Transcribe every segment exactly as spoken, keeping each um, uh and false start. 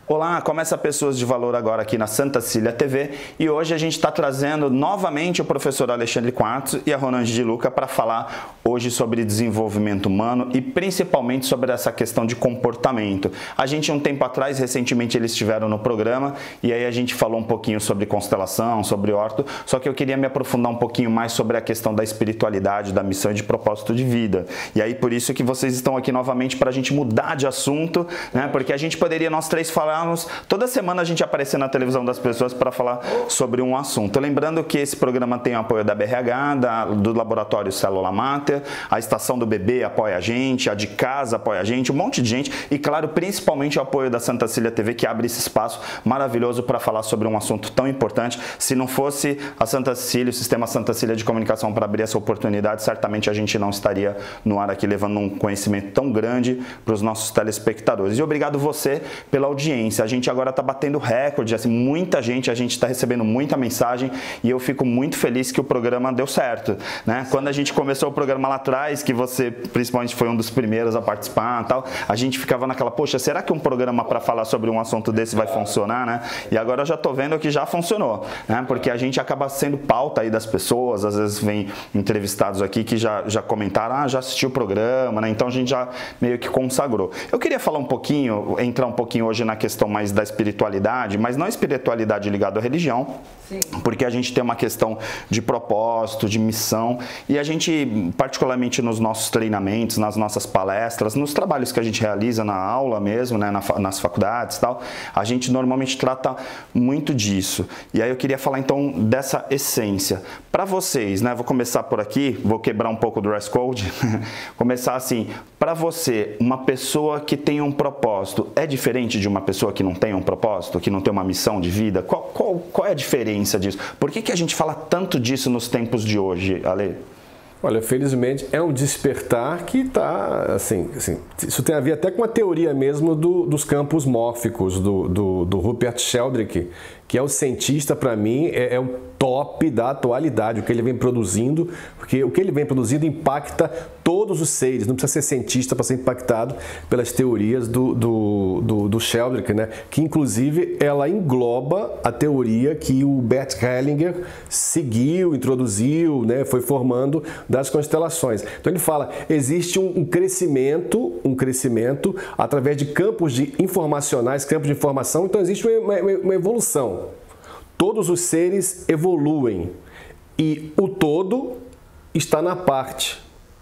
Olá, começa Pessoas de Valor agora aqui na Santa Cecília T V e hoje a gente está trazendo novamente o professor Alexandre Quartzo e a Ronange de Luca para falar hoje sobre desenvolvimento humano e principalmente sobre essa questão de comportamento. A gente um tempo atrás, recentemente eles estiveram no programa e aí a gente falou um pouquinho sobre constelação, sobre orto, só que eu queria me aprofundar um pouquinho mais sobre a questão da espiritualidade, da missão e de propósito de vida. E aí por isso que vocês estão aqui novamente para a gente mudar de assunto, né? Porque a gente poderia nós três falar toda semana a gente aparecer na televisão das pessoas para falar sobre um assunto. Lembrando que esse programa tem o apoio da B R H, da, do Laboratório Célula Máter, a Estação do Bebê apoia a gente, a de casa apoia a gente, um monte de gente e, claro, principalmente o apoio da Santa Cecília T V, que abre esse espaço maravilhoso para falar sobre um assunto tão importante. Se não fosse a Santa Cecília, o Sistema Santa Cecília de Comunicação para abrir essa oportunidade, certamente a gente não estaria no ar aqui levando um conhecimento tão grande para os nossos telespectadores. E obrigado você pela audiência. A gente agora está batendo recorde, assim, muita gente, a gente está recebendo muita mensagem e eu fico muito feliz que o programa deu certo, né? Quando a gente começou o programa lá atrás, que você principalmente foi um dos primeiros a participar e tal, a gente ficava naquela, poxa, será que um programa para falar sobre um assunto desse vai funcionar, né? E agora eu já estou vendo que já funcionou, né? Porque a gente acaba sendo pauta aí das pessoas, às vezes vem entrevistados aqui que já, já comentaram, ah, já assistiu o programa, né? Então a gente já meio que consagrou. Eu queria falar um pouquinho, entrar um pouquinho hoje na questão mais da espiritualidade, mas não espiritualidade ligada à religião, Sim. porque a gente tem uma questão de propósito, de missão, e a gente, particularmente nos nossos treinamentos, nas nossas palestras, nos trabalhos que a gente realiza na aula mesmo, né, na, nas faculdades e tal, a gente normalmente trata muito disso. E aí eu queria falar então dessa essência. Para vocês, né, vou começar por aqui, vou quebrar um pouco do dress code, começar assim, para você, uma pessoa que tem um propósito é diferente de uma pessoa que não tem um propósito, que não tem uma missão de vida? Qual, qual, qual é a diferença disso? Por que que a gente fala tanto disso nos tempos de hoje, Ale? Olha, felizmente é um despertar que está, assim, assim, isso tem a ver até com a teoria mesmo do, dos campos mórficos, do, do, do Rupert Sheldrake, que é o cientista, para mim, é, é o top da atualidade, o que ele vem produzindo, porque o que ele vem produzindo impacta todos os seres, não precisa ser cientista para ser impactado pelas teorias do, do, do, do Sheldrake, né? Que inclusive ela engloba a teoria que o Bert Hellinger seguiu, introduziu, né? Foi formando das constelações. Então ele fala, existe um, um crescimento, um crescimento através de campos de informacionais, campos de informação, então existe uma, uma, uma evolução. Todos os seres evoluem e o todo está na parte,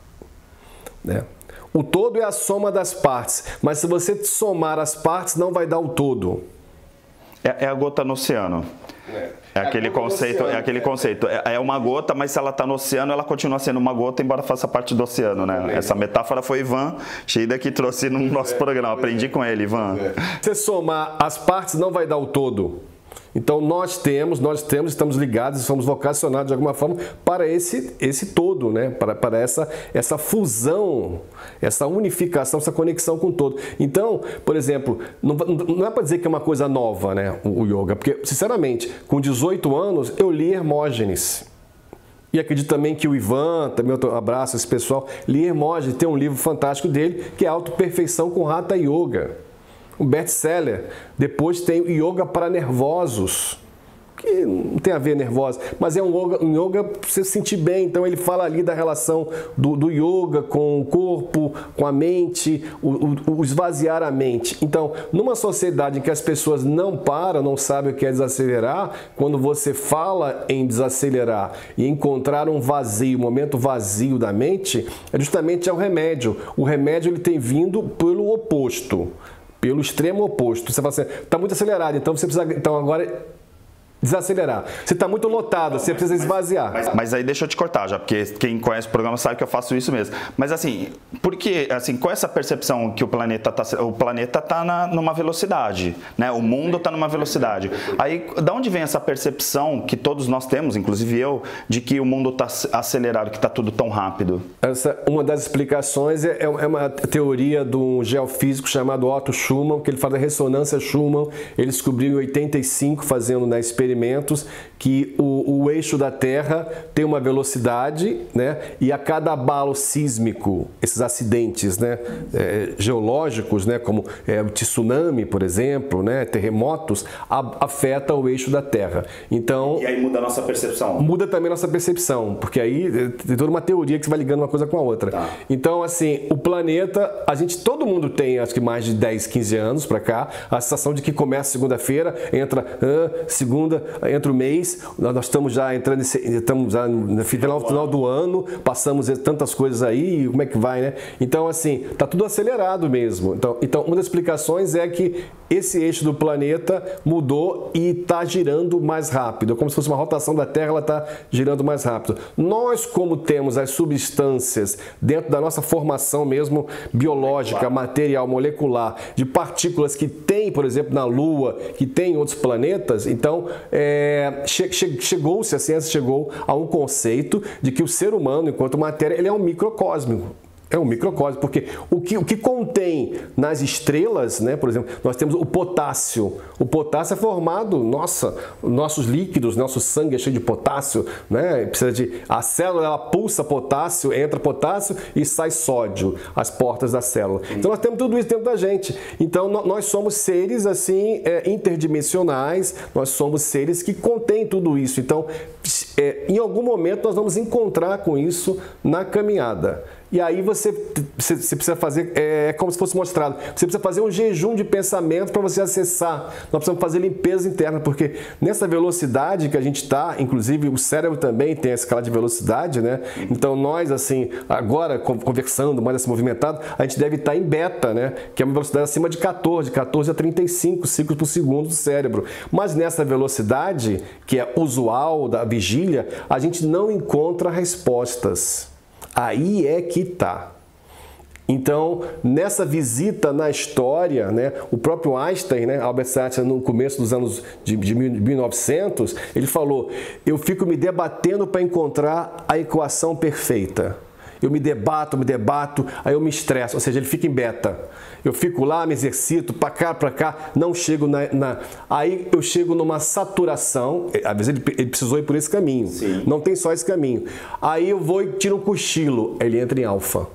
né? O todo é a soma das partes, mas se você somar as partes não vai dar o todo. É, é a gota no oceano. É, é aquele conceito, é aquele conceito. É uma gota, mas se ela está no oceano, ela continua sendo uma gota, embora faça parte do oceano, né? Essa metáfora foi Ivan Sheida que trouxe no nosso programa. Aprendi com ele, Ivan. Se você somar as partes, não vai dar o todo. Então nós temos, nós temos, estamos ligados, somos vocacionados de alguma forma para esse, esse todo, né? Para, para essa, essa fusão, essa unificação, essa conexão com o todo. Então, por exemplo, não, não é para dizer que é uma coisa nova, né? O, o yoga, porque, sinceramente, com dezoito anos eu li Hermógenes. E acredito também que o Ivan, também eu abraço esse pessoal, li Hermógenes, tem um livro fantástico dele que é Autoperfeição com Hatha Yoga. Um best-seller. Depois tem o Yoga para Nervosos, que não tem a ver nervosa, mas é um yoga, um yoga para você se sentir bem. Então ele fala ali da relação do, do yoga com o corpo, com a mente, o, o, o esvaziar a mente. Então, numa sociedade em que as pessoas não param, não sabem o que é desacelerar, quando você fala em desacelerar e encontrar um vazio, um momento vazio da mente, é justamente é o remédio. O remédio ele tem vindo pelo oposto. Pelo extremo oposto. Você fala assim, está muito acelerado, então você precisa. Então agora desacelerar. Você está muito lotado, você precisa esvaziar. Mas, mas, mas aí deixa eu te cortar já, porque quem conhece o programa sabe que eu faço isso mesmo. Mas assim, porque assim, com essa percepção que o planeta está o planeta tá na, numa velocidade, né? O mundo está numa velocidade. Aí, da onde vem essa percepção que todos nós temos, inclusive eu, de que o mundo está acelerado, que está tudo tão rápido? Essa, uma das explicações é, é uma teoria de um geofísico chamado Otto Schumann, que ele fala da ressonância Schumann. Ele descobriu em oitenta e cinco, fazendo na experiência experimentos que o, o eixo da Terra tem uma velocidade, né? E a cada abalo sísmico, esses acidentes, né? É, geológicos, né? Como é, o tsunami, por exemplo, né? Terremotos, a, afeta o eixo da Terra. Então, e aí muda a nossa percepção. Muda também a nossa percepção, porque aí tem toda uma teoria que você vai ligando uma coisa com a outra. Tá. Então, assim, o planeta, a gente, todo mundo tem, acho que mais de dez, quinze anos para cá, a sensação de que começa segunda-feira, entra uh, segunda, entra o mês, nós estamos já entrando, estamos já no final, final do ano, passamos tantas coisas aí, como é que vai, né? Então, assim, tá tudo acelerado mesmo. Então, então uma das explicações é que esse eixo do planeta mudou e está girando mais rápido. É como se fosse uma rotação da Terra, ela está girando mais rápido. Nós, como temos as substâncias dentro da nossa formação mesmo biológica, material, molecular, de partículas que tem, por exemplo, na Lua, que tem em outros planetas, então é, che che chegou-se, a ciência chegou a um conceito de que o ser humano, enquanto matéria, ele é um microcósmico. É um microcosmo, porque o que, o que contém nas estrelas, né, por exemplo, nós temos o potássio. O potássio é formado, nossa, nossos líquidos, nosso sangue é cheio de potássio, né? Precisa de, a célula ela pulsa potássio, entra potássio e sai sódio, as portas da célula. Então nós temos tudo isso dentro da gente. Então nós somos seres assim é, interdimensionais, nós somos seres que contêm tudo isso. Então, é, em algum momento nós vamos encontrar com isso na caminhada. E aí você, você, você precisa fazer, é como se fosse mostrado, você precisa fazer um jejum de pensamento para você acessar. Nós precisamos fazer limpeza interna, porque nessa velocidade que a gente está, inclusive o cérebro também tem a escala de velocidade, né? Então nós, assim, agora conversando, mais assim, movimentado, a gente deve estar em beta, né? Que é uma velocidade acima de quatorze, quatorze a trinta e cinco ciclos por segundo do cérebro. Mas nessa velocidade, que é usual da vigília, a gente não encontra respostas. Aí é que tá. Então, nessa visita na história, né, o próprio Einstein, né, Albert Einstein, no começo dos anos de, de mil e novecentos, ele falou: eu fico me debatendo para encontrar a equação perfeita. Eu me debato, me debato, aí eu me estresso, ou seja, ele fica em beta. Eu fico lá, me exercito, para cá, para cá, não chego na, na... Aí eu chego numa saturação, às vezes ele, ele precisou ir por esse caminho, Sim. Não tem só esse caminho. Aí eu vou e tiro um cochilo, ele entra em alfa.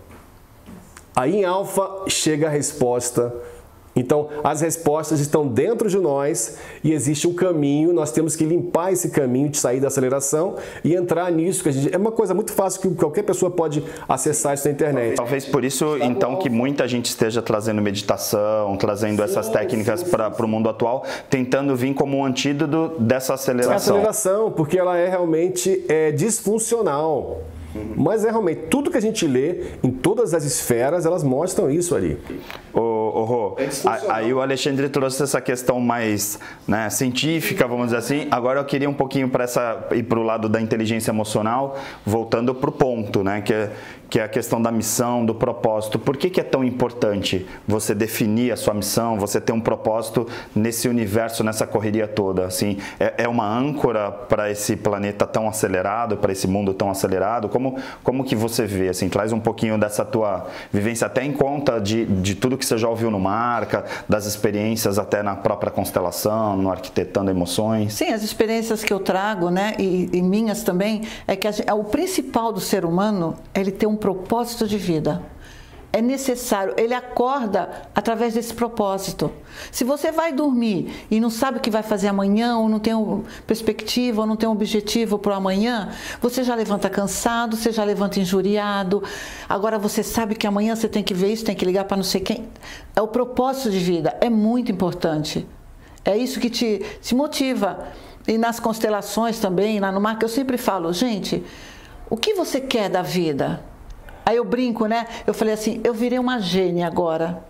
Aí em alfa chega a resposta. Então, as respostas estão dentro de nós e existe um caminho, nós temos que limpar esse caminho de sair da aceleração e entrar nisso. Que a gente, é uma coisa muito fácil que qualquer pessoa pode acessar isso na internet. Talvez por isso, tá então, bom. Que muita gente esteja trazendo meditação, trazendo sim, essas técnicas para o mundo atual, tentando vir como um antídoto dessa aceleração. Aceleração, porque ela é realmente é, disfuncional. Uhum. Mas é realmente, tudo que a gente lê, em todas as esferas, elas mostram isso ali. Ô, ô Rô, é aí o Alexandre trouxe essa questão mais, né, científica, vamos dizer assim. Agora eu queria um pouquinho para essa ir para o lado da inteligência emocional, voltando para o ponto, né, que é, que é a questão da missão, do propósito. Por que que é tão importante você definir a sua missão, você ter um propósito nesse universo, nessa correria toda? Assim, é, é uma âncora para esse planeta tão acelerado, para esse mundo tão acelerado? Como, como que você vê? Assim, traz um pouquinho dessa tua vivência, até em conta de, de tudo que você já ouviu no Marca, das experiências até na própria constelação, no Arquitetando Emoções. Sim, as experiências que eu trago, né, e, e minhas também, é que a, o principal do ser humano é ele ter um propósito de vida. É necessário, ele acorda através desse propósito. Se você vai dormir e não sabe o que vai fazer amanhã, ou não tem uma perspectiva, ou não tem um objetivo para o amanhã, você já levanta cansado, você já levanta injuriado. Agora você sabe que amanhã você tem que ver isso, tem que ligar para não sei quem. É o propósito de vida, é muito importante. É isso que te, te motiva. E nas constelações também, lá no Marca, eu sempre falo, gente, o que você quer da vida? Aí eu brinco, né? Eu falei assim, eu virei uma gênia agora.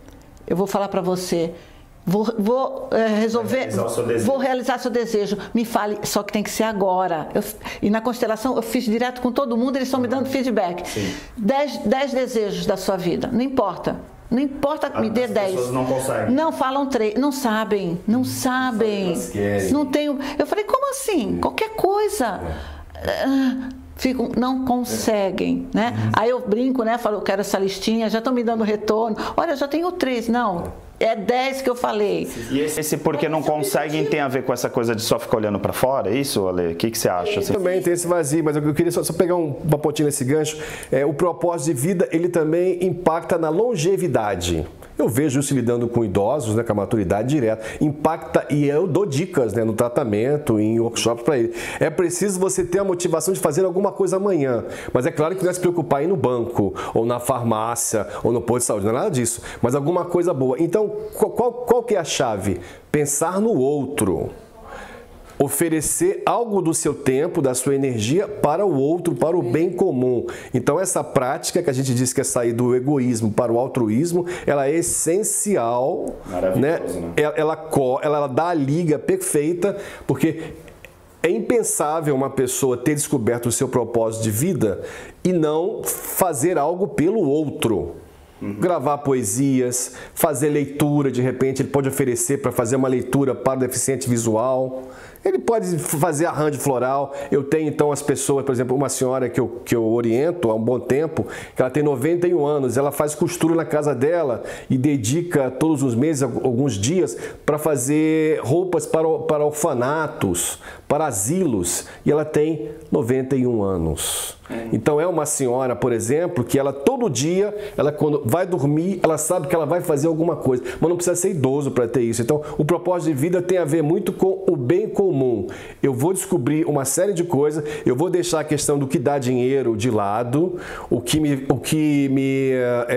Eu vou falar para você, vou, vou é, resolver, realizar vou realizar seu desejo. Me fale, só que tem que ser agora. Eu, e na constelação eu fiz direto com todo mundo, eles estão me dando feedback. Dez, dez desejos da sua vida, não importa. Não importa, me dê dez. As pessoas não conseguem. Não falam três, não sabem, não sabem. Não tenho. Eu falei, como assim? Qualquer coisa. É. Ficam, não conseguem, né? Uhum. Aí eu brinco, né? Falo, eu quero essa listinha, já estão me dando retorno. Olha, já tenho três. Não, É dez que eu falei. E esse porque não conseguem tem a ver com essa coisa de só ficar olhando para fora? É isso, Ale? O que, que você acha? Assim? Também tem esse vazio, mas eu queria só, só pegar um, uma pontinha nesse gancho. É, o propósito de vida, ele também impacta na longevidade. Eu vejo isso lidando com idosos, né, com a maturidade direta. Impacta, e eu dou dicas, né, no tratamento, em workshops para ele. É preciso você ter a motivação de fazer alguma coisa amanhã. Mas é claro que não é se preocupar em ir no banco, ou na farmácia, ou no posto de saúde, não é nada disso. Mas alguma coisa boa. Então, qual, qual, qual que é a chave? Pensar no outro. Oferecer algo do seu tempo, da sua energia para o outro, para o bem comum. Então essa prática que a gente diz que é sair do egoísmo para o altruísmo, ela é essencial, né? né? Ela, ela, ela dá a liga perfeita, porque é impensável uma pessoa ter descoberto o seu propósito de vida e não fazer algo pelo outro. Uhum. Gravar poesias, fazer leitura, de repente ele pode oferecer para fazer uma leitura para o deficiente visual. Ele pode fazer arranjo floral. Eu tenho então as pessoas, por exemplo, uma senhora que eu, que eu oriento há um bom tempo, que ela tem noventa e um anos, ela faz costura na casa dela e dedica todos os meses, alguns dias, para fazer roupas para, para orfanatos, para asilos, e ela tem noventa e um anos. Então é uma senhora, por exemplo, que ela todo dia, ela quando vai dormir, ela sabe que ela vai fazer alguma coisa, mas não precisa ser idoso para ter isso. Então o propósito de vida tem a ver muito com o bem comum. Eu vou descobrir uma série de coisas, eu vou deixar a questão do que dá dinheiro de lado, o que me, o que me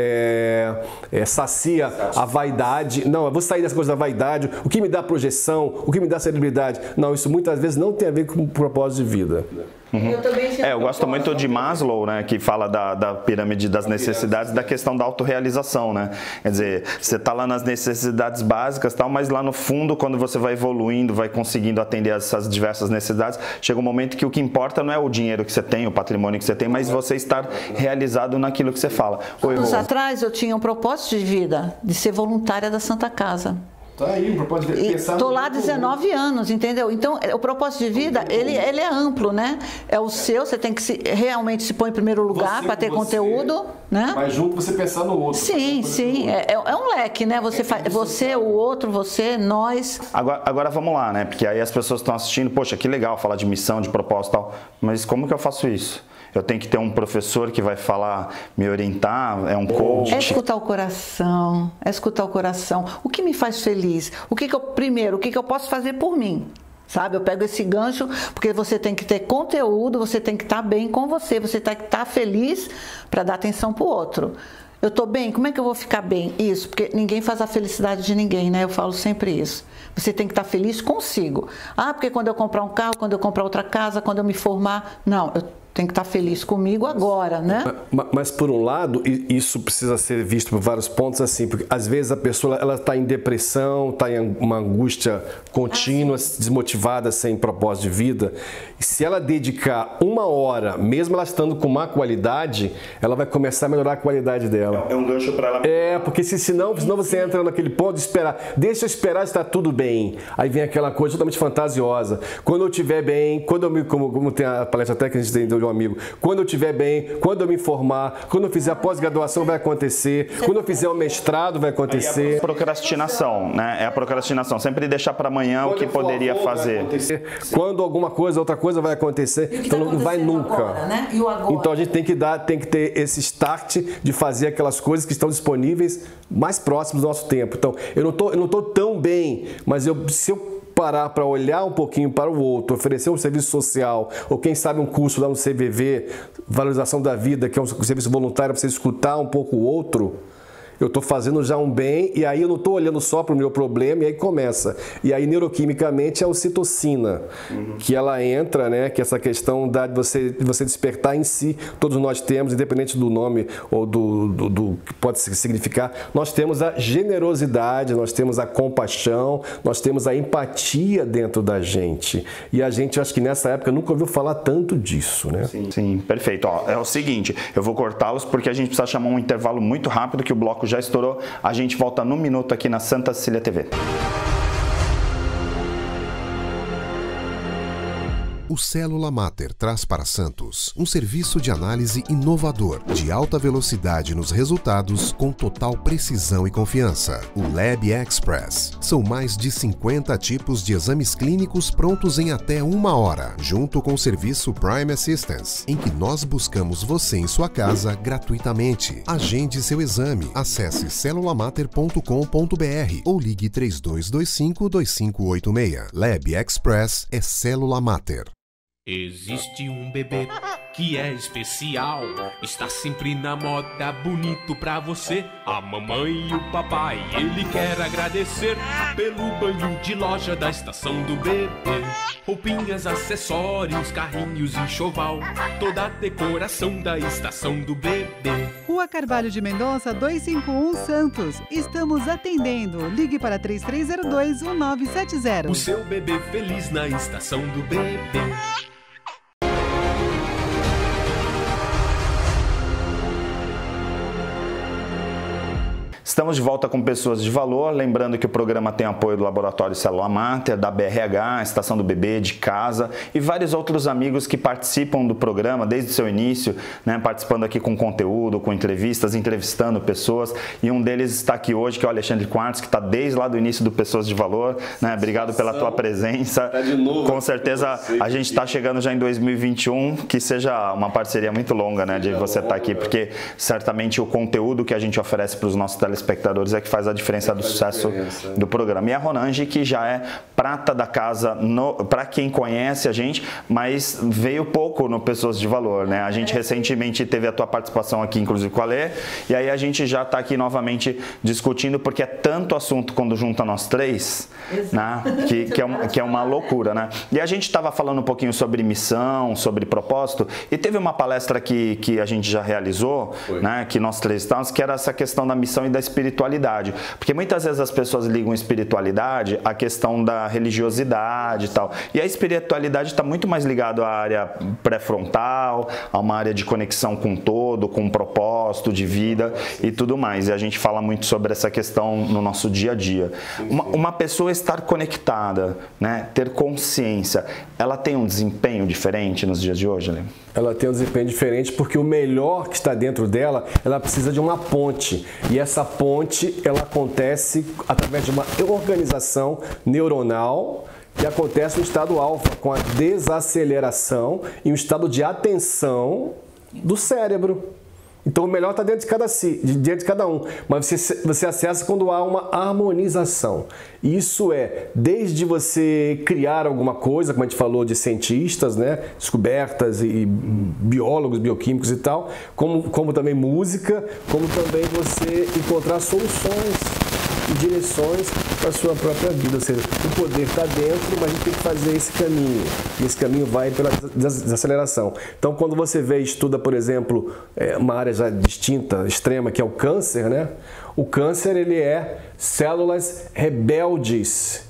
é, é, sacia a vaidade. Não, eu vou sair das coisas da vaidade, o que me dá projeção, o que me dá celebridade. Não, isso muitas vezes não tem a ver com o propósito de vida. Uhum. Eu também é, eu gosto muito de Maslow, né, que fala da, da pirâmide das necessidades, da questão da autorrealização, né? Quer dizer, você está lá nas necessidades básicas, tal, mas lá no fundo, quando você vai evoluindo, vai conseguindo atender essas diversas necessidades, chega um momento que o que importa não é o dinheiro que você tem, o patrimônio que você tem, mas você estar realizado naquilo que você fala. Anos atrás eu tinha um propósito de vida, de ser voluntária da Santa Casa. Tá aí, o propósito de pensar. Estou lá há dezenove anos, entendeu? Então, o propósito de vida, ele, ele é amplo, né? É o seu, você tem que se, realmente se pôr em primeiro lugar para ter você, conteúdo, né? Mas junto você pensar no outro. Sim, sim, é, é um leque, né? Você, é faz, você, o outro, você, nós. Agora, agora vamos lá, né? Porque aí as pessoas estão assistindo, poxa, que legal falar de missão, de propósito e tal, mas como que eu faço isso? Eu tenho que ter um professor que vai falar, me orientar, é um coach. É escutar o coração, é escutar o coração. O que me faz feliz? O que que eu, primeiro, o que que eu posso fazer por mim? Sabe, eu pego esse gancho, porque você tem que ter conteúdo, você tem que estar bem com você, você tem que estar feliz para dar atenção para o outro. Eu estou bem, como é que eu vou ficar bem? Isso, porque ninguém faz a felicidade de ninguém, né? Eu falo sempre isso. Você tem que estar feliz consigo. Ah, porque quando eu comprar um carro, quando eu comprar outra casa, quando eu me formar... Não, eu tem que estar feliz comigo agora, né? Mas, mas, por um lado, isso precisa ser visto por vários pontos, assim, porque às vezes a pessoa ela está em depressão, está em uma angústia contínua, ah, desmotivada, sem propósito de vida. E se ela dedicar uma hora, mesmo ela estando com má qualidade, ela vai começar a melhorar a qualidade dela. É um gancho para ela. É, porque se, senão, senão você entra naquele ponto de esperar. Deixa eu esperar estar tudo bem. Aí vem aquela coisa totalmente fantasiosa. Quando eu estiver bem, quando eu me, como, como tem a palestra até que a gente tem de um amigo, quando eu estiver bem, quando eu me formar, quando eu fizer a pós-graduação vai acontecer, quando eu fizer o mestrado vai acontecer. É a procrastinação, né? É a procrastinação, sempre deixar para amanhã quando o que poderia fazer. Quando alguma coisa, outra coisa vai acontecer, então tá não vai nunca. Agora, né? E o agora? Então a gente tem que dar, tem que ter esse start de fazer aquelas coisas que estão disponíveis mais próximos do nosso tempo. Então, eu não tô, eu não tô tão bem, mas eu, se eu parar para olhar um pouquinho para o outro, oferecer um serviço social, ou quem sabe um curso lá no C V V, Valorização da Vida, que é um serviço voluntário para você escutar um pouco o outro, eu estou fazendo já um bem, e aí eu não estou olhando só para o meu problema, e aí começa. E aí, neuroquimicamente, é a ocitocina, uhum, que ela entra, né, que é essa questão da, de, você, de você despertar em si, todos nós temos, independente do nome ou do, do, do que pode significar, nós temos a generosidade, nós temos a compaixão, nós temos a empatia dentro da gente. E a gente, acho que nessa época, nunca ouviu falar tanto disso, né? Sim, sim, perfeito. Ó, é o seguinte, eu vou cortá-los porque a gente precisa chamar um intervalo muito rápido, que o bloco já estourou. A gente volta num minuto aqui na Santa Cecília T V. O Célula Mater traz para Santos um serviço de análise inovador, de alta velocidade nos resultados, com total precisão e confiança. O Lab Express. São mais de cinquenta tipos de exames clínicos prontos em até uma hora, junto com o serviço Prime Assistance, em que nós buscamos você em sua casa gratuitamente. Agende seu exame. Acesse celulamater ponto com ponto br ou ligue três dois dois cinco, dois cinco oito seis. Lab Express é Célula Mater. Existe um bebê que é especial, está sempre na moda, bonito pra você. A mamãe e o papai, ele quer agradecer pelo banho de loja da estação do bebê. Roupinhas, acessórios, carrinhos, enxoval, toda a decoração da estação do bebê. Rua Carvalho de Mendonça, duzentos e cinquenta e um, Santos. Estamos atendendo. Ligue para três três zero dois, um nove sete zero. O seu bebê feliz na estação do bebê. Estamos de volta com Pessoas de Valor, lembrando que o programa tem apoio do Laboratório Célula Mater, da B R H, Estação do Bebê, de Casa e vários outros amigos que participam do programa desde o seu início, né, participando aqui com conteúdo, com entrevistas, entrevistando pessoas, e um deles está aqui hoje, que é o Alexandre Quartz, que está desde lá do início do Pessoas de Valor, né? Obrigado pela tua presença. Tá de novo, com certeza a gente está chegando já em dois mil e vinte e um, que seja uma parceria muito longa, né, de você estar aqui, porque certamente o conteúdo que a gente oferece para os nossos telespectadores espectadores é que faz a diferença do sucesso do programa. E a Ronange, que já é prata da casa para quem conhece a gente, mas veio pouco no Pessoas de Valor, né? A gente recentemente teve a tua participação aqui, inclusive com a Lê, e aí a gente já está aqui novamente discutindo, porque é tanto assunto quando junta nós três, né? que, que, é um, que é uma loucura, né? E a gente estava falando um pouquinho sobre missão, sobre propósito, e teve uma palestra que, que a gente já realizou, né? Que nós três estávamos, que era essa questão da missão e da espiritualidade, porque muitas vezes as pessoas ligam espiritualidade à questão da religiosidade e tal, e a espiritualidade está muito mais ligada à área pré-frontal, a uma área de conexão com o todo, com um propósito de vida e tudo mais, e a gente fala muito sobre essa questão no nosso dia a dia. Uma, uma pessoa estar conectada, né, ter consciência, ela tem um desempenho diferente nos dias de hoje, né? Ela tem um desempenho diferente porque o melhor que está dentro dela, ela precisa de uma ponte. E essa ponte, ela acontece através de uma organização neuronal que acontece no estado alfa, com a desaceleração e um estado de atenção do cérebro. Então o melhor está dentro de cada si, dentro de cada um, mas você, você acessa quando há uma harmonização. Isso é desde você criar alguma coisa, como a gente falou de cientistas, né, descobertas e biólogos, bioquímicos e tal, como, como também música, como também você encontrar soluções e direções para a sua própria vida. Ou seja, o poder está dentro, mas a gente tem que fazer esse caminho. E esse caminho vai pela desaceleração. Então, quando você vê e estuda, por exemplo, uma área já distinta, extrema, que é o câncer, né? O câncer, ele é células rebeldes,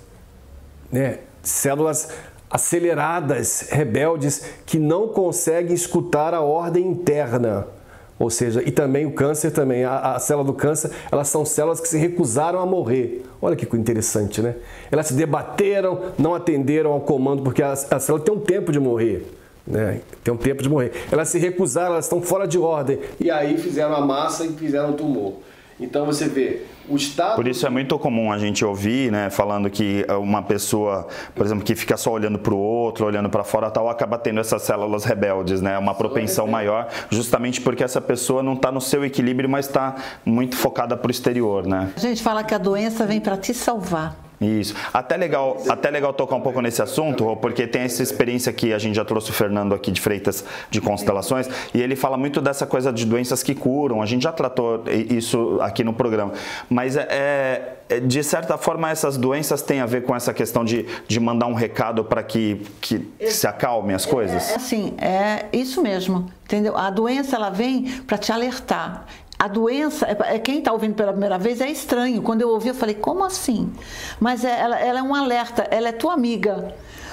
né? Células aceleradas, rebeldes, que não conseguem escutar a ordem interna. Ou seja, e também o câncer também, a, a célula do câncer, elas são células que se recusaram a morrer. Olha que interessante, né? Elas se debateram, não atenderam ao comando, porque a, a célula tem um tempo de morrer, né? Tem um tempo de morrer. Elas se recusaram, elas estão fora de ordem. E aí fizeram a massa e fizeram o tumor. Então você vê, o estado... Por isso é muito comum a gente ouvir, né, falando que uma pessoa, por exemplo, que fica só olhando para o outro, olhando para fora, tal, acaba tendo essas células rebeldes, né, uma propensão maior, justamente porque essa pessoa não está no seu equilíbrio, mas está muito focada para o exterior, né? A gente fala que a doença vem para te salvar. Isso. Até legal, até legal tocar um pouco nesse assunto, porque tem essa experiência que a gente já trouxe o Fernando aqui de Freitas de Constelações, e ele fala muito dessa coisa de doenças que curam. A gente já tratou isso aqui no programa. Mas, é, é, de certa forma, essas doenças têm a ver com essa questão de, de mandar um recado para que, que se acalmem as coisas? É, assim, é isso mesmo, entendeu? A doença, ela vem para te alertar. A doença, quem está ouvindo pela primeira vez é estranho. Quando eu ouvi, eu falei, como assim? Mas ela, ela é um alerta, ela é tua amiga.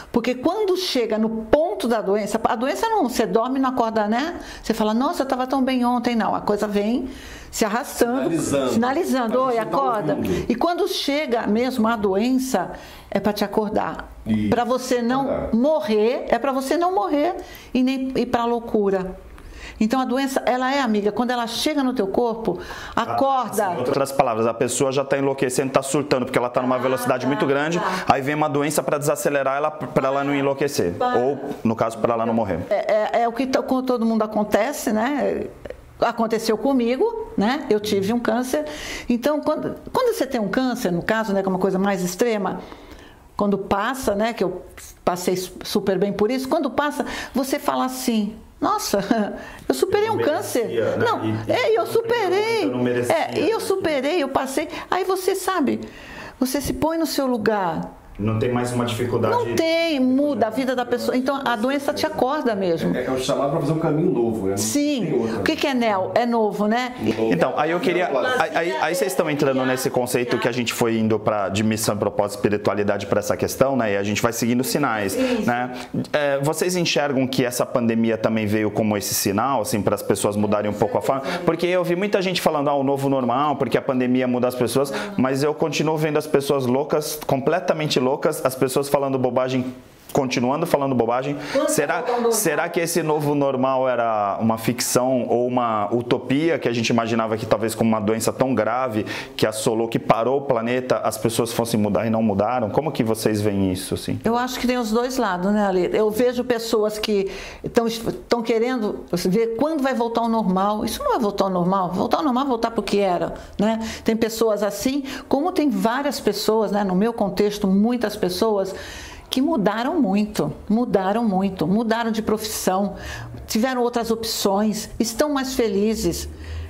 Porque quando chega no ponto da doença, a doença não, você dorme e não acorda, né? Você fala, nossa, eu estava tão bem ontem. Não, a coisa vem se arrastando, sinalizando, sinalizando oi, acorda. E quando chega mesmo a doença, é para te acordar. Para você não acordar. morrer, é para você não morrer e nem ir para a loucura. Então a doença, ela é amiga, quando ela chega no teu corpo, acorda. Em outras palavras, a pessoa já está enlouquecendo, está surtando, porque ela está numa velocidade muito grande, aí vem uma doença para desacelerar ela, para ela não enlouquecer, ou no caso, para ela não morrer. É, é, é o que com todo mundo acontece, né? Aconteceu comigo, né? Eu tive um câncer. Então, quando, quando você tem um câncer, no caso, né, que é uma coisa mais extrema, quando passa, né, que eu passei super bem por isso, quando passa, você fala assim, nossa, eu superei um câncer. Né? Não, e, é, eu superei. Eu não merecia, é, e eu superei, eu passei. Aí você sabe, você se põe no seu lugar. Não tem mais uma dificuldade. Não tem, muda a vida da pessoa. Então a doença te acorda mesmo. É que é o chamado para fazer um caminho novo, né? Sim. O que, que é neo? É novo, né? Então, aí eu queria. Aí, aí vocês estão entrando nesse conceito que a gente foi indo para de missão, propósito, espiritualidade para essa questão, né? E a gente vai seguindo sinais, né? É, vocês enxergam que essa pandemia também veio como esse sinal, assim, para as pessoas mudarem um pouco a forma? Porque eu vi muita gente falando, ah, o novo normal, porque a pandemia muda as pessoas, mas eu continuo vendo as pessoas loucas, completamente loucas. Loucas, as pessoas falando bobagem, continuando falando bobagem. Será, será que esse novo normal era uma ficção ou uma utopia que a gente imaginava que talvez com uma doença tão grave que assolou, que parou o planeta, as pessoas fossem mudar e não mudaram? Como que vocês veem isso, assim? Eu acho que tem os dois lados, né, Ali? Eu vejo pessoas que estão querendo ver quando vai voltar ao normal. Isso não vai voltar ao normal. Voltar ao normal, voltar para o que era, né? Tem pessoas assim, como tem várias pessoas, né? No meu contexto, muitas pessoas que mudaram muito, mudaram muito, mudaram de profissão, tiveram outras opções, estão mais felizes.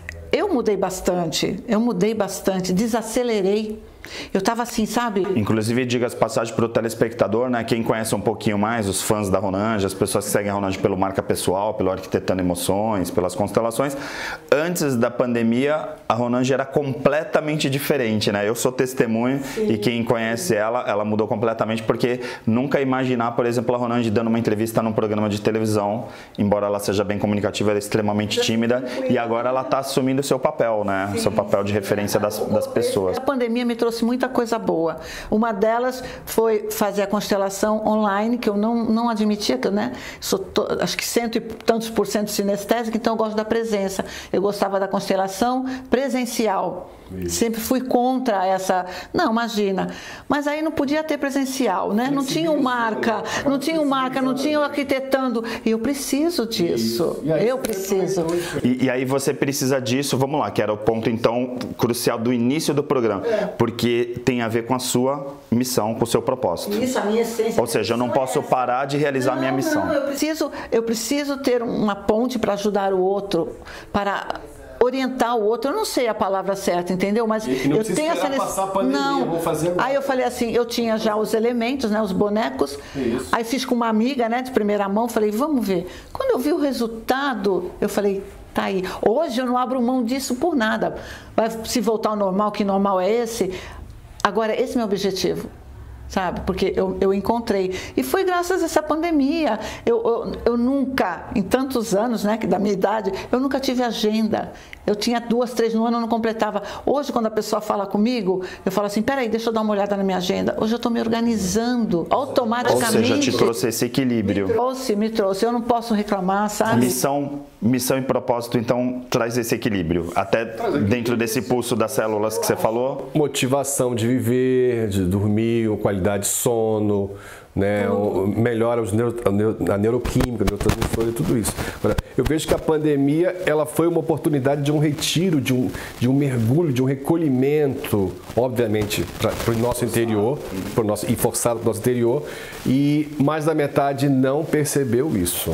Eu mudei bastante, eu mudei bastante, desacelerei. Eu estava assim, sabe? Inclusive, diga as passagens para o telespectador, né? Quem conhece um pouquinho mais, os fãs da Ronange, as pessoas que seguem a Ronange pelo Marca Pessoal, pelo Arquitetando Emoções, pelas constelações. Antes da pandemia, a Ronange era completamente diferente, né? Eu sou testemunho. Sim. E quem conhece ela, ela mudou completamente, porque nunca imaginar, por exemplo, a Ronange dando uma entrevista num programa de televisão, embora ela seja bem comunicativa, ela é extremamente tímida, e agora ela está assumindo o seu papel, né? O seu papel de referência das, das pessoas. A pandemia me trouxe muita coisa boa. Uma delas foi fazer a constelação online, que eu não, não admitia, que eu, né, sou to, acho que cento e tantos por cento sinestésica, então eu gosto da presença. Eu gostava da constelação presencial. Isso. Sempre fui contra essa... Não, imagina. Mas aí não podia ter presencial, né? Não tinha um marca, não tinha um marca, não tinha o arquitetando. E eu preciso disso. Eu preciso. E, e aí você precisa disso, vamos lá, que era o ponto, então, crucial do início do programa. É. Porque tem a ver com a sua missão, com o seu propósito. Isso, a minha essência. Ou seja, eu não posso parar de realizar não, a minha missão. Não, eu preciso, eu preciso ter uma ponte para ajudar o outro, para... orientar o outro, eu não sei a palavra certa, entendeu? Mas eu tenho essa necessidade. Não. Vou fazer agora. Aí eu falei assim, eu tinha já os elementos, né, os bonecos. Isso. Aí fiz com uma amiga, né, de primeira mão, falei, vamos ver. Quando eu vi o resultado, eu falei, tá aí. Hoje eu não abro mão disso por nada. Vai se voltar ao normal, que normal é esse? Agora, esse é o meu objetivo. Sabe? Porque eu, eu encontrei. E foi graças a essa pandemia. Eu, eu, eu nunca, em tantos anos, né, que da minha idade, eu nunca tive agenda. Eu tinha duas, três no ano, eu não completava. Hoje, quando a pessoa fala comigo, eu falo assim, peraí, deixa eu dar uma olhada na minha agenda. Hoje eu estou me organizando automaticamente. Ou seja, te trouxe esse equilíbrio. Me trouxe, me trouxe. Eu não posso reclamar, sabe? Missão, missão e propósito, então, traz esse equilíbrio. Até dentro desse pulso das células que você falou. Motivação de viver, de dormir, qualidade de sono, né? O, melhora os neuro, a, neuro, a neuroquímica, o neurotransmissor e tudo isso. Agora, eu vejo que a pandemia ela foi uma oportunidade de um retiro, de um, de um mergulho, de um recolhimento, obviamente, para o nosso interior, pro nosso, e forçado para o nosso interior, e mais da metade não percebeu isso.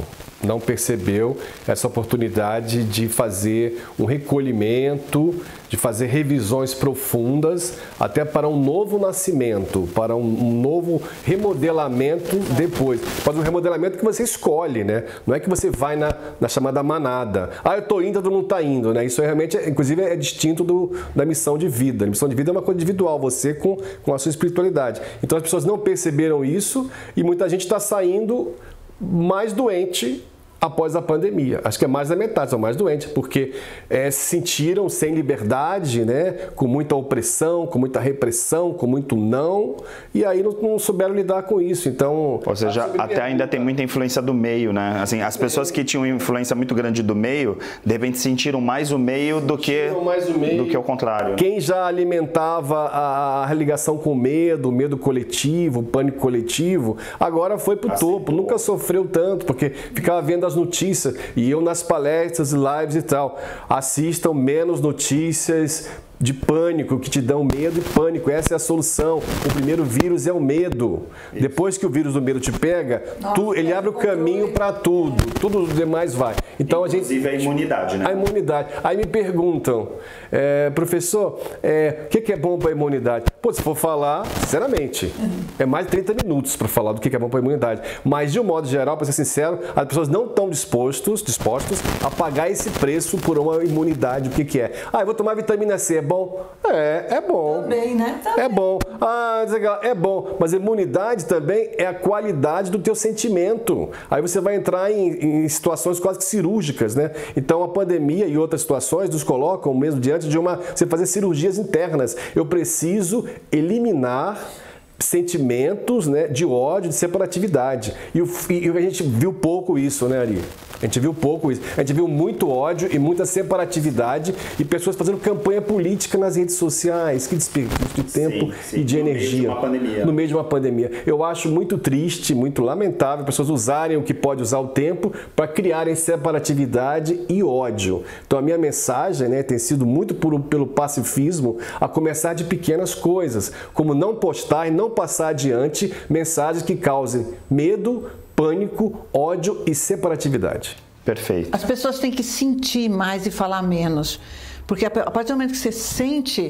não percebeu essa oportunidade de fazer um recolhimento, de fazer revisões profundas, até para um novo nascimento, para um, um novo remodelamento depois. Mas um remodelamento que você escolhe, né? Não é que você vai na, na chamada manada. Ah, eu estou indo, todo mundo está indo, né? Isso é realmente, inclusive, é distinto do, da missão de vida. A missão de vida é uma coisa individual, você com, com a sua espiritualidade. Então as pessoas não perceberam isso e muita gente está saindo mais doente após a pandemia. Acho que é mais da metade, são mais doentes, porque é, se sentiram sem liberdade, né? Com muita opressão, com muita repressão, com muito não, e aí não, não souberam lidar com isso. Então, ou seja, até ainda tem muita influência do meio, né? Assim, as pessoas que tinham influência muito grande do meio, de repente sentiram mais o meio do que mais o meio. do que o contrário. Quem já alimentava a, a ligação com o medo, o medo coletivo, o pânico coletivo, agora foi pro assim, topo, pô. Nunca sofreu tanto, porque ficava vendo as notícias, e eu nas palestras, lives e tal, assistam menos notícias de pânico, que te dão medo e pânico. Essa é a solução. O primeiro vírus é o medo. Isso. Depois que o vírus do medo te pega, Nossa, tu, ele abre o caminho para tudo. Tudo o demais vai. Então, inclusive a, gente, a imunidade, né? A imunidade. Aí me perguntam, é, professor, é, o que, que é bom para a imunidade? Pô, se for falar, sinceramente, é mais de trinta minutos para falar do que, que é bom para a imunidade. Mas, de um modo geral, para ser sincero, as pessoas não estão dispostos, dispostos a pagar esse preço por uma imunidade. O que, que é? Ah, eu vou tomar vitamina C. É bom? É, é bom. Também, né? Também. É bom. Ah, é bom. Mas a imunidade também é a qualidade do teu sentimento. Aí você vai entrar em, em situações quase que cirúrgicas, né? Então a pandemia e outras situações nos colocam mesmo diante de uma... Você fazer cirurgias internas. Eu preciso eliminar sentimentos, né, de ódio, de separatividade. E, o, e a gente viu pouco isso, né, Ari? A gente viu pouco isso. A gente viu muito ódio e muita separatividade e pessoas fazendo campanha política nas redes sociais. Que desperdício de tempo sim, sim. e de no energia. Meio de uma pandemia. No meio de uma pandemia. Eu acho muito triste, muito lamentável pessoas usarem o que pode usar o tempo para criarem separatividade e ódio. Então a minha mensagem, né, tem sido muito por, pelo pacifismo, a começar de pequenas coisas, como não postar e não passar adiante mensagens que causem medo, pânico, ódio e separatividade. Perfeito. As pessoas têm que sentir mais e falar menos. Porque a partir do momento que você sente...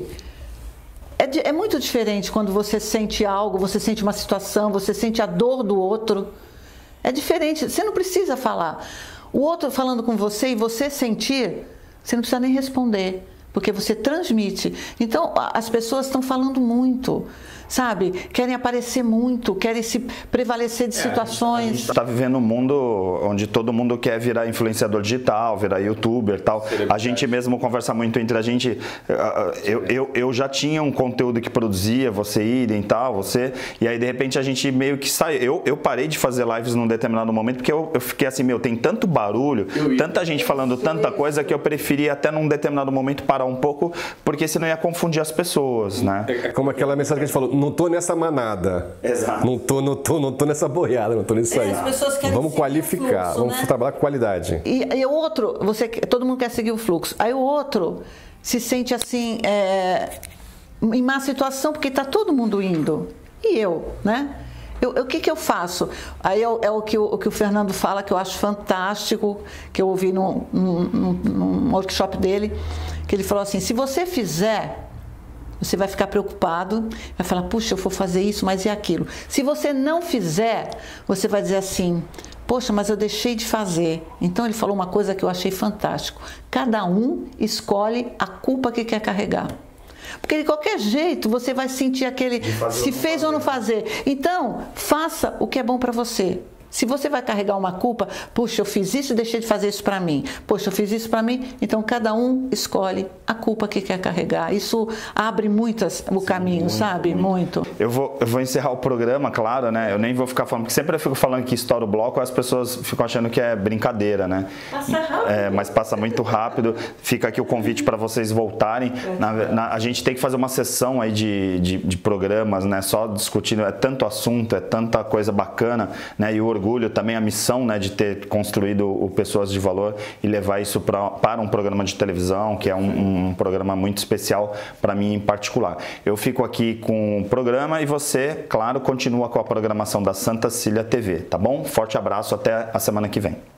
É, de, é muito diferente quando você sente algo, você sente uma situação, você sente a dor do outro. É diferente, você não precisa falar. O outro falando com você e você sentir, você não precisa nem responder. Porque você transmite. Então, as pessoas estão falando muito, sabe? Querem aparecer muito, querem se prevalecer de é, situações. A gente está vivendo um mundo onde todo mundo quer virar influenciador digital, virar youtuber e tal. A gente mesmo conversa muito entre a gente. Eu, eu, eu já tinha um conteúdo que produzia, você Idem e tal, você... E aí, de repente, a gente meio que sai... Eu, eu parei de fazer lives num determinado momento, porque eu, eu fiquei assim, meu, tem tanto barulho, tanta gente falando tanta coisa, que eu preferi até num determinado momento parar um pouco, porque senão ia confundir as pessoas, né? É como aquela mensagem que a gente falou, não tô nessa manada. Exato. Não tô, não tô, não tô nessa boiada, não tô nisso aí. As pessoas querem vamos qualificar, fluxo, vamos né? trabalhar com qualidade. E, e o outro, você, todo mundo quer seguir o fluxo. Aí o outro se sente assim, é, em má situação, porque tá todo mundo indo. E eu, né? Eu, o que, que eu faço? Aí é, é o, que o, o que o Fernando fala, que eu acho fantástico, que eu ouvi num, num, num workshop dele, que ele falou assim, se você fizer, você vai ficar preocupado, vai falar, puxa, eu vou fazer isso, mas e aquilo? Se você não fizer, você vai dizer assim, poxa, mas eu deixei de fazer. Então ele falou uma coisa que eu achei fantástico. Cada um escolhe a culpa que quer carregar. Porque de qualquer jeito você vai sentir aquele se fez ou não fazer. Então, faça o que é bom para você. Se você vai carregar uma culpa, puxa, eu fiz isso e deixei de fazer isso para mim. Poxa, eu fiz isso para mim. Então, cada um escolhe a culpa que quer carregar. Isso abre muitas o Sim, caminho, muito, sabe? Muito. muito. Eu vou, eu vou encerrar o programa, claro, né? Eu nem vou ficar falando, porque sempre eu fico falando que estoura o bloco, as pessoas ficam achando que é brincadeira, né? Passa rápido. É, mas passa muito rápido. Fica aqui o convite para vocês voltarem. Na, na, a gente tem que fazer uma sessão aí de, de, de programas, né? Só discutindo, é tanto assunto, é tanta coisa bacana, né? E o orgulho também, a missão, né, de ter construído o Pessoas de Valor e levar isso pra, para um programa de televisão, que é um, um programa muito especial para mim em particular. Eu fico aqui com o programa e você, claro, continua com a programação da Santa Cecília T V, tá bom? Forte abraço, até a semana que vem.